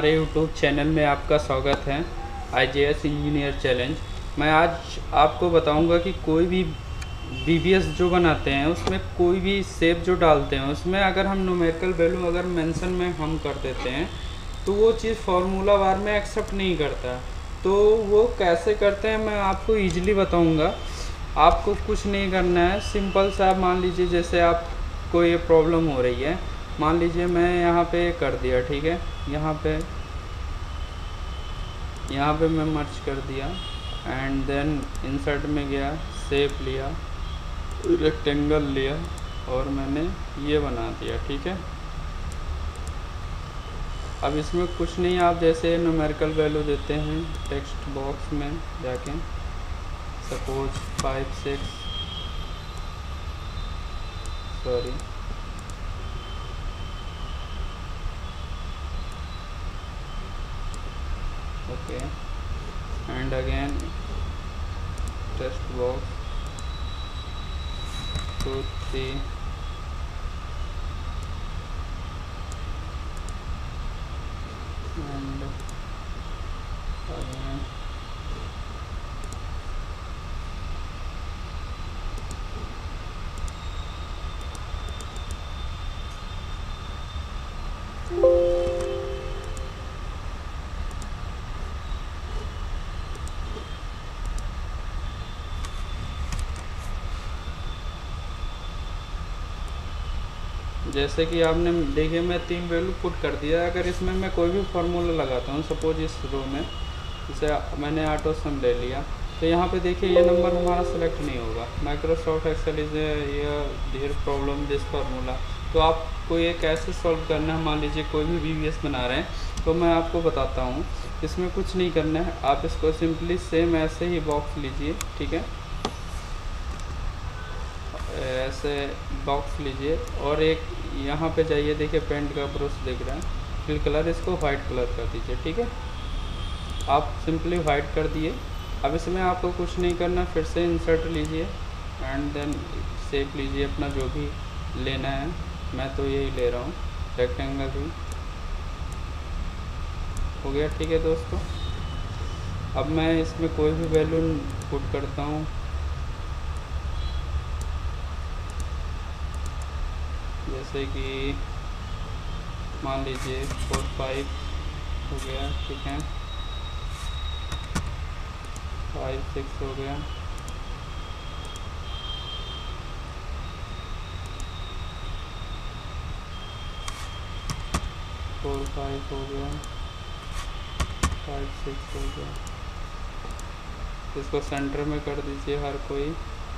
हमारे YouTube channel में आपका स्वागत है। IJS engineer challenge. मैं आज आपको बताऊंगा कि कोई भी BBS जो बनाते हैं उसमें कोई भी शेप जो डालते हैं उसमें अगर हम न्यूमेरिकल वैल्यू अगर मेंशन में हम कर देते हैं तो वो चीज़ फार्मूला बार में एक्सेप्ट नहीं करता। तो वो कैसे करते हैं मैं आपको ईजिली बताऊँगा। आपको कुछ नहीं करना है, सिंपल सा आप मान लीजिए जैसे आपको ये प्रॉब्लम हो रही है, मान लीजिए मैं यहाँ पे कर दिया, ठीक है, यहाँ पे मैं मर्ज कर दिया एंड देन इंसर्ट में गया, शेप लिया, रेक्टेंगल लिया और मैंने ये बना दिया, ठीक है। अब इसमें कुछ नहीं, आप जैसे न्यूमेरिकल वैल्यू देते हैं टेक्स्ट बॉक्स में जाके, suppose 5 6 sorry okay and again text box 2 3 and again जैसे कि आपने देखिए मैं 3 वैल्यू पुट कर दिया। अगर इसमें मैं कोई भी फार्मूला लगाता हूँ, सपोज इस रो में जैसे मैंने ऑटो सम ले लिया, तो यहाँ पे देखिए ये नंबर हमारा सेलेक्ट नहीं होगा। Microsoft Excel is there problem this formula. तो आपको ये कैसे सॉल्व करना है, मान लीजिए कोई भी BBS बना रहे हैं तो मैं आपको बताता हूँ। इसमें कुछ नहीं करना है, आप इसको सिंपली सेम ऐसे ही बॉक्स लीजिए, ठीक है, ऐसे बॉक्स लीजिए और एक यहाँ पे जाइए, देखिए पेंट का ब्रश दिख रहा है, फिल कलर, इसको वाइट कलर कर दीजिए, ठीक है। आप सिंपली वाइट कर दिए। अब इसमें आपको कुछ नहीं करना, फिर से इंसर्ट लीजिए एंड देन शेप लीजिए अपना जो भी लेना है। मैं तो यही ले रहा हूँ, रेक्टेंगल ही हो गया, ठीक है दोस्तों। अब मैं इसमें कोई भी वैल्यू पुट करता हूँ, जैसे कि मान लीजिए 4 5 हो गया, ठीक है, 5 6 हो गया, 4 5 हो गया, 5 6 हो गया। इसको सेंटर में कर दीजिए हर कोई।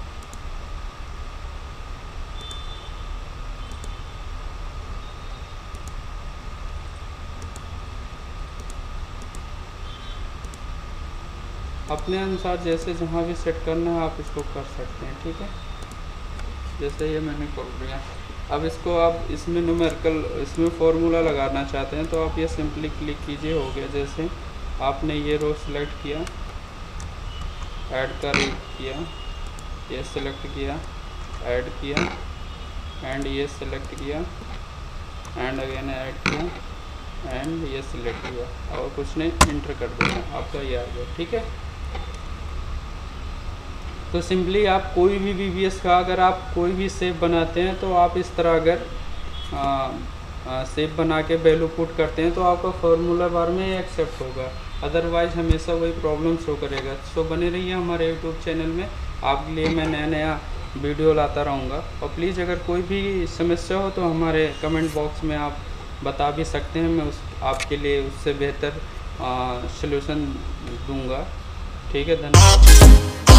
अपने अनुसार जैसे जहाँ भी सेट करना है आप इसको कर सकते हैं, ठीक है। जैसे ये मैंने कर दिया। अब इसको आप इसमें न्यूमेरिकल इसमें फॉर्मूला लगाना चाहते हैं तो आप ये सिंपली क्लिक कीजिए, हो गया। जैसे आपने ये रो सेलेक्ट किया, ऐड किया, ये सेलेक्ट किया, ऐड किया एंड ये सेलेक्ट किया एंड अगेन ऐड किया एंड ये सिलेक्ट किया और कुछ नहीं, इंटर कर देना, आपका ये आ गया, ठीक है। तो सिंपली आप कोई भी BBS का अगर आप कोई भी शेप बनाते हैं तो आप इस तरह अगर शेप बना के वैल्यू पुट करते हैं तो आपका फार्मूला बार में एक्सेप्ट होगा, अदरवाइज हमेशा वही प्रॉब्लम शो करेगा। सो बने रहिए हमारे YouTube चैनल में, आपके लिए मैं नया वीडियो लाता रहूँगा। और प्लीज़ अगर कोई भी समस्या हो तो हमारे कमेंट बॉक्स में आप बता भी सकते हैं, मैं आपके लिए उससे बेहतर सलूशन दूंगा, ठीक है। धन्यवाद।